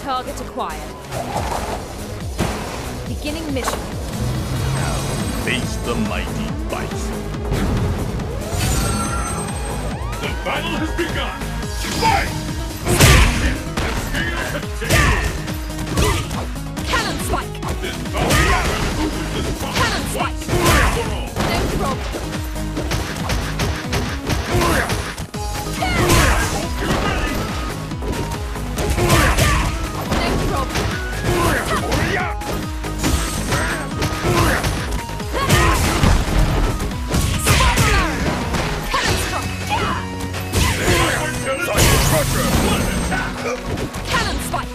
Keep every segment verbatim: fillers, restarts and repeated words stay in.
Target acquired. Beginning mission. Face the mighty Bison. The battle has begun! Fight! Cannon spike! This battle is Cannon spike! No problem. Cannon spike!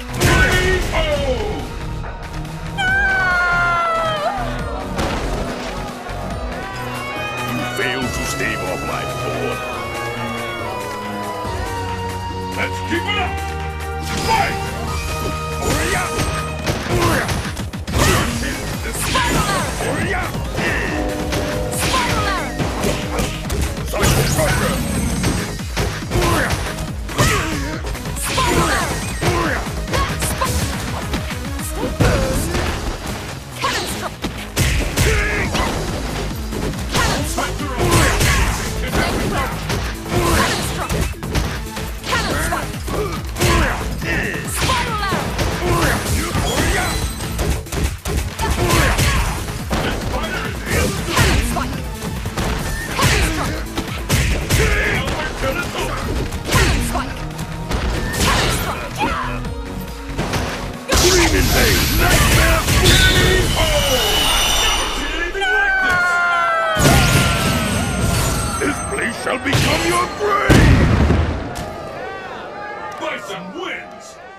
You failed to stave off my board. Let's keep it up! Fight! Spiral arrow! Spiral arrow! Psycho Crusher! Spiral arrow! Cannon struck! Cannon struck! Cannon struck! Cannon spike! Spiral arrow! Cannon spike! Cannon struck! Cannon spike! Cannon struck! Scream in pain! Nightmare! This place shall become your grave! Bison wins!